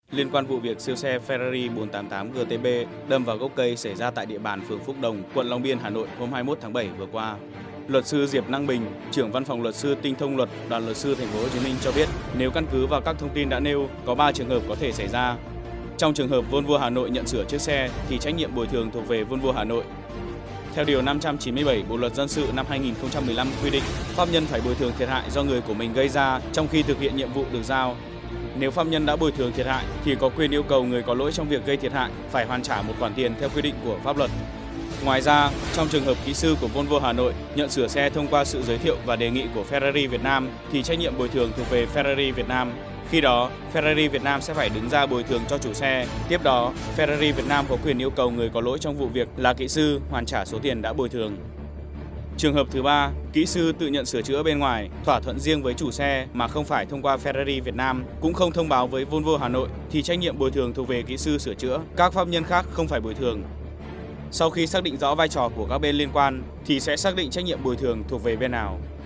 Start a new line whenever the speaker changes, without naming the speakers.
Liên quan vụ việc siêu xe Ferrari 488 GTB đâm vào gốc cây xảy ra tại địa bàn phường Phúc Đồng, quận Long Biên, Hà Nội hôm 21 tháng 7 vừa qua. Luật sư Diệp Năng Bình, trưởng văn phòng luật sư Tinh thông luật, Đoàn luật sư Thành phố Hồ Chí Minh cho biết, nếu căn cứ vào các thông tin đã nêu, có 3 trường hợp có thể xảy ra. Trong trường hợp Volvo Hà Nội nhận sửa chiếc xe thì trách nhiệm bồi thường thuộc về Volvo Hà Nội. Theo điều 597 Bộ luật dân sự năm 2015 quy định, pháp nhân phải bồi thường thiệt hại do người của mình gây ra trong khi thực hiện nhiệm vụ được giao. Nếu pháp nhân đã bồi thường thiệt hại thì có quyền yêu cầu người có lỗi trong việc gây thiệt hại phải hoàn trả một khoản tiền theo quy định của pháp luật. Ngoài ra, trong trường hợp kỹ sư của Volvo Hà Nội nhận sửa xe thông qua sự giới thiệu và đề nghị của Ferrari Việt Nam thì trách nhiệm bồi thường thuộc về Ferrari Việt Nam. Khi đó, Ferrari Việt Nam sẽ phải đứng ra bồi thường cho chủ xe. Tiếp đó, Ferrari Việt Nam có quyền yêu cầu người có lỗi trong vụ việc là kỹ sư hoàn trả số tiền đã bồi thường. Trường hợp thứ ba, kỹ sư tự nhận sửa chữa bên ngoài, thỏa thuận riêng với chủ xe mà không phải thông qua Ferrari Việt Nam, cũng không thông báo với Volvo Hà Nội thì trách nhiệm bồi thường thuộc về kỹ sư sửa chữa, các pháp nhân khác không phải bồi thường. Sau khi xác định rõ vai trò của các bên liên quan thì sẽ xác định trách nhiệm bồi thường thuộc về bên nào.